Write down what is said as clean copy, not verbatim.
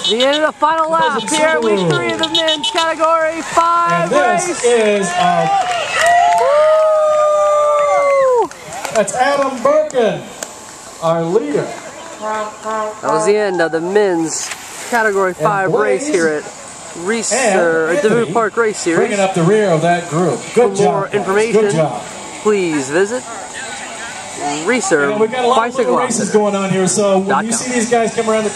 The end of the final lap here, week 3 of the men's category 5 and race. This is that's Adam Birkin, our leader. That was the end of the men's category 5 race here at Devou Park Race Series. Bringing up the rear of that group. Good For more job, information, good job. please visit We've got a lot of little races going on here, so when you see these guys come around the